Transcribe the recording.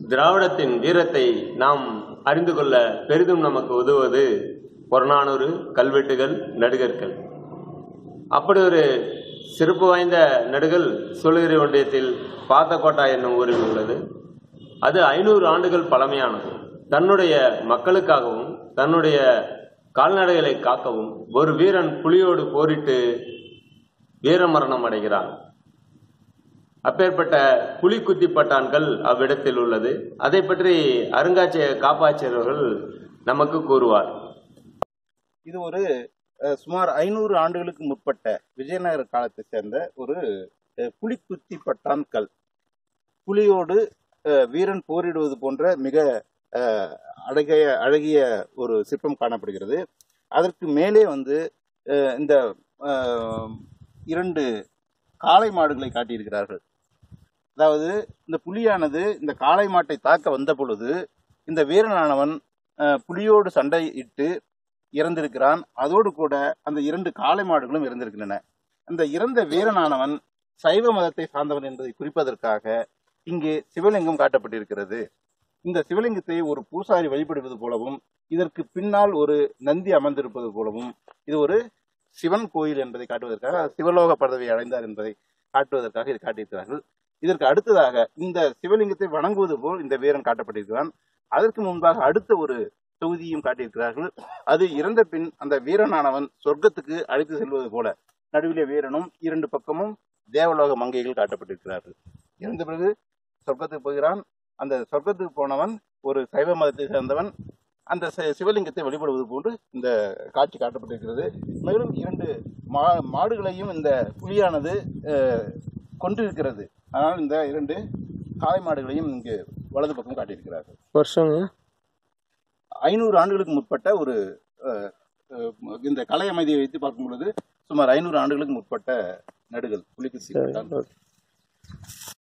திராவிடத்தின் வீரத்தை நாம் அறிந்து கொள்ள பெரிதும் நமக்கு உதவுவது புறநானூறு, கல்வெட்டுகள், நடுகற்கள். அப்படி ஒரு சிறப்பு வாய்ந்த நடுகள் சூளகிரி ஒன்றியத்தில் பாத்தக்கோட்டா என்னும் ஊரில் உள்ளது. அது 500 ஆண்டுகள் பழமையானது. தன்னுடைய மக்களுக்காகவும் தன்னுடைய கால்நடைகளை காக்கவும் ஒரு வீரன் புலியோடு போரிட்டு வீரமரணம் அடைகிறான். அப்பேற்பட்ட புலிக்குத்தி பட்டான்கள் அவ்விடத்தில் உள்ளது. அதை பற்றி அருங்காட்சியக காப்பாட்சியர்கள் நமக்கு கூறுவார். இது ஒரு சுமார் 500 ஆண்டுகளுக்கு முற்பட்ட விஜயநகர காலத்தை சேர்ந்த ஒரு புலிக்குத்தி பட்டான் கல். புலியோடு வீரன் போரிடுவது போன்ற மிக அழகிய ஒரு சிற்பம் காணப்படுகிறது. அதற்கு மேலே இந்த 2 காளை மாடுகளை காட்டியிருக்கிறார்கள். அதாவது இந்த புலியானது இந்த காளை மாட்டை தாக்க வந்த பொழுது இந்த வீரனானவன் புலியோடு சண்டையிட்டு இறந்திருக்கிறான். அதோடு கூட அந்த 2 காளை மாடுகளும் இறந்திருக்கின்றன. அந்த இறந்த வீரனானவன் சைவ மதத்தை சார்ந்தவன் என்பதை குறிப்பதற்காக இங்கே சிவலிங்கம் காட்டப்பட்டிருக்கிறது. இந்த சிவலிங்கத்தை ஒரு பூசாரி வழிபடுவது போலவும், இதற்கு பின்னால் ஒரு நந்தி அமர்ந்திருப்பது போலவும், இது ஒரு சிவன் கோயில் என்பதை காட்டுவதற்காக, சிவலோக பதவியை அடைந்தார் என்பதை காட்டுவதற்காக இது காட்டியிருக்கிறார்கள். இதற்கு அடுத்ததாக இந்த சிவலிங்கத்தை வணங்குவது போல் இந்த வீரன் காட்டப்பட்டிருக்கிறான். அதற்கு முன்பாக அடுத்த ஒரு தொகுதியும் காட்டியிருக்கிறார்கள். அது இறந்த பின் அந்த வீரனானவன் சொர்க்கத்துக்கு அழைத்து செல்வது போல நடுவிலே வீரனும் 2 பக்கமும் தேவலோக மங்கைகள் காட்டப்பட்டிருக்கிறார்கள். இறந்த பிறகு சொர்க்கத்துக்கு போகிறான். அந்த சொர்க்கத்துக்கு போனவன் ஒரு சைவ மதத்தை சேர்ந்தவன். அந்த சிவலிங்கத்தை வழிபடுவது போன்று இந்த காட்சி காட்டப்பட்டிருக்கிறது. மேலும் 2 மாடுகளையும் இந்த புலியானது கொண்டிருக்கிறது. ஆனால் இந்த 2 காளை மாடுகளையும் இங்கு வலது பக்கம் காட்டியிருக்கிறார்கள். வருஷம் 500 ஆண்டுகளுக்கு முற்பட்ட ஒரு இந்த கலை அமைதியை வைத்து பார்க்கும் பொழுது சுமார் 500 ஆண்டுகளுக்கு முற்பட்ட நடுகள் புலிக்குத்தி.